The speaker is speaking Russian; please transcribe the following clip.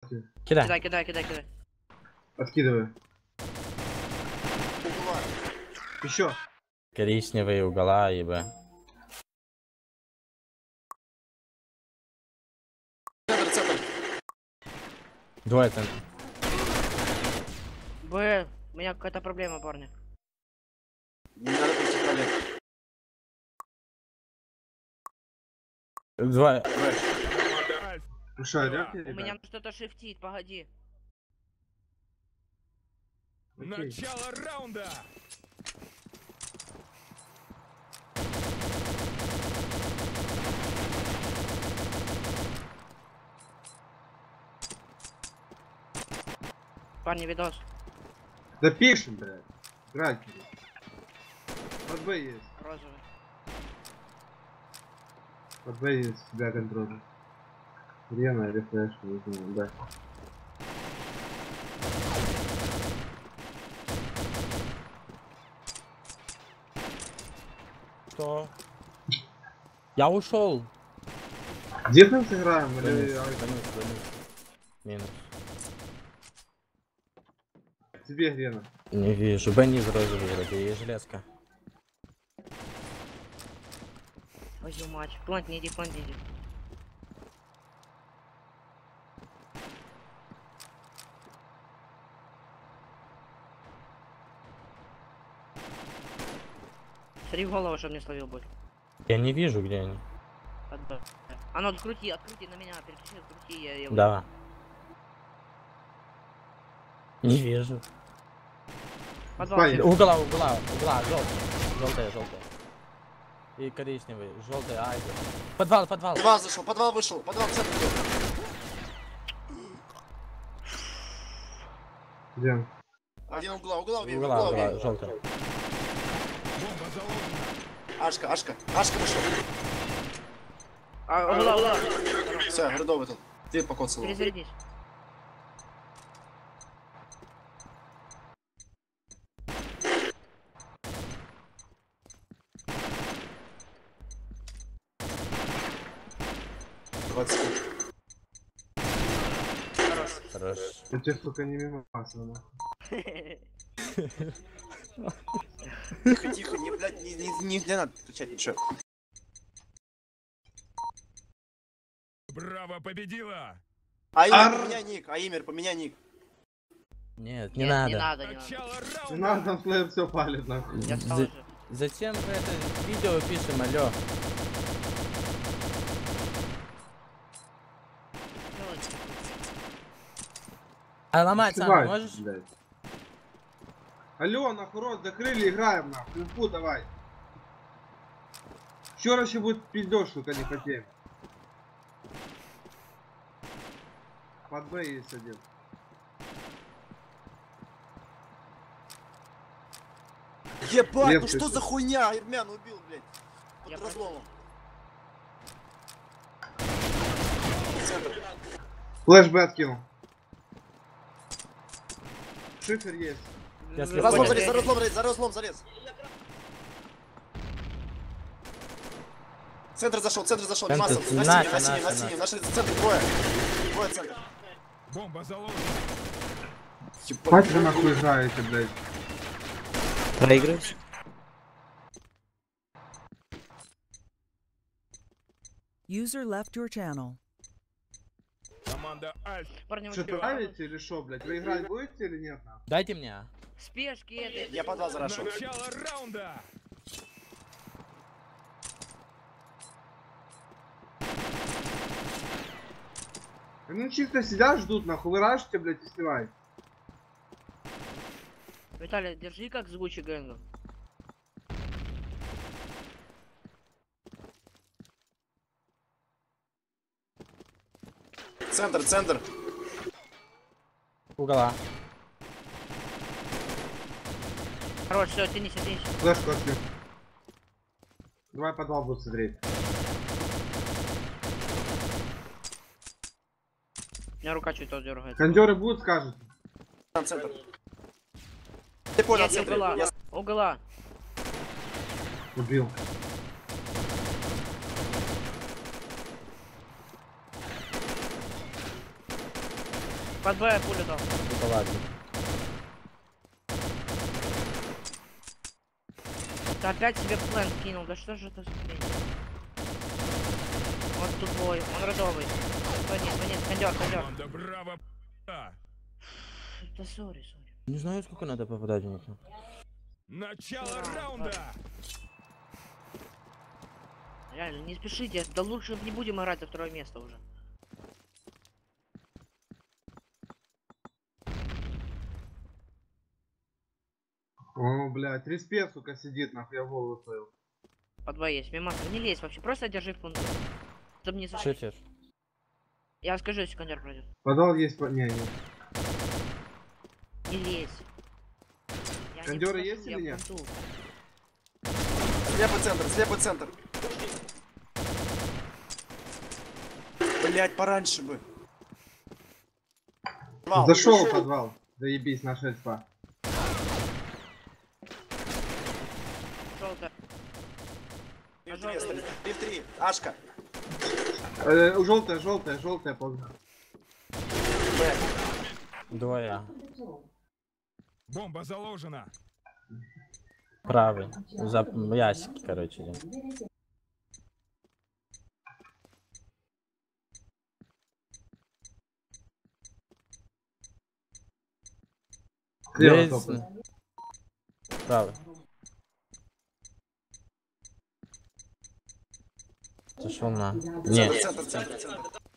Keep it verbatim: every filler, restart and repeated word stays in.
Костя. Кидай. Кидай, кидай, кидай, кидай. Откидывай. Еще. Коричневые угола, ебо. Центр, центр. Двое центр. Б, у меня какая-то проблема, парни. Не надо прийти в туалет. Двое. Ну что, идёте, У ребят? меня что-то шифтит, погоди. Окей. Начало раунда! Парни, видос. Да пишем, блядь. Играть. Под Б есть. Розовый. Под Б есть себя контроль. Рена, рефреш, не знаю, да. Что? Я ушел. Дефенс сыграем или... Минус, минус, минус. Минус. Тебе Рена. Не вижу. Бенни из розовой вроде и железка. Твою мать. Плант не иди, плант не иди. Смотри в голову, чтобы не словил будет. Я не вижу, где они. Отбой. А ну открути, открути на меня, переключи, открути, я его. Да. Не вижу. Подвал. Спай. Угла, угла, угла, желтая. Желтая, желтая. И коричневый, желтый, ай. Подвал, подвал. Подвал зашел, подвал вышел, подвал в центр. Где? Один угла, угла убей, Угла, угла угла, убей. желтая. Бомба заложена. Ашка, Ашка, Ашка вышел. А, угла, угла. Все, городовый тут. Ты покоцал. Перезарядись. двадцать секунд. Хорош. Я тебе столько не мимасил, нахуй. Тихо, тихо, не, блядь, не, не, не, не надо кричать ничего. Браво победила! Аимер, поменяй ник, Аимер, поменяй ник. Нет, не Нет, надо. не надо, не надо. Начало Не раунда! надо, там флэм все палит, нахуй. Я встал За- уже. Зачем вы это видео пишем, алё? А ломать сам Сбивай, можешь? блядь. Алло, нахуй рот закрыли, играем, нахуй. Инфу давай. Еще раз еще будет пиздеж, сука, не хотим. Под Б есть один. Ебать, ну Левый что ты. за хуйня? Армян убил, блядь. Я Под разломом. Центр. Флэш Б откинул. Шифер есть. Я Ну, слепой. Разлом понял. залез, за разлом залез, за разлом залез. Центр зашел, центр зашел, Центр, Димасов. На наша, синем, на синем, на наша, синем. Наши центр двое. Двое центр. Бомба заложена! Мать Ебать. вы нахуй играете, блядь. Проигрываешь? User left your channel. Команда Альф! Парни, Что, вы правите или что, блядь? Вы играть будете или нет, нахуй? Дайте мне. спешки этой. Я подвал зарашу. Начало раунда! Ну чисто сидят, ждут, нахуй. Вы рашите, блядь, и сливаете. Виталий, держи как звучи Гэнга. Центр, центр. Угла. Хорош, все, тянись, тянись. Флешку открыл. Давай подвал буду смотреть. У меня рука чуть-то дергается. Кондеры будут, скажут. Там центр. Ты понял, Нет, центр. угла. Я- Угла. Убил. Под Б пулю дал. Типа ладно. Ты опять себе план кинул, да что же это за хрень? Вот тут твой, он родовый. Звонит, звонит, кондер, кондер. Команда Браво. Да. Да сори, сори. Не знаю, сколько надо попадать в них. Начало Да, раунда. Реально, не спешите, да лучше не будем играть за второе место уже. О, блядь, респект, сука, сидит, нахуй, я голову свою. По два есть, мимо, не лезь вообще, просто держи в пункт. Чтобы не зашить. Шифер. Я скажу, если кондер пройдет. Подвал есть, по... не, не. Не лезь. Я не Кондеры подхожу, есть я или нет? в пункту. Слепый центр, слепый центр. Блять, пораньше бы. Вау, Зашел в подвал. Заебись, наша эльфа. Желтая. три в три остались. три в три. Ашка. Э, желтая, желтая, желтая полза. Б. Двое. Бомба заложена. Правый. За ящики, короче. идем. Слева Есть. топает. Правый. Зашел на. Центр, Нет. центр, центр, центр.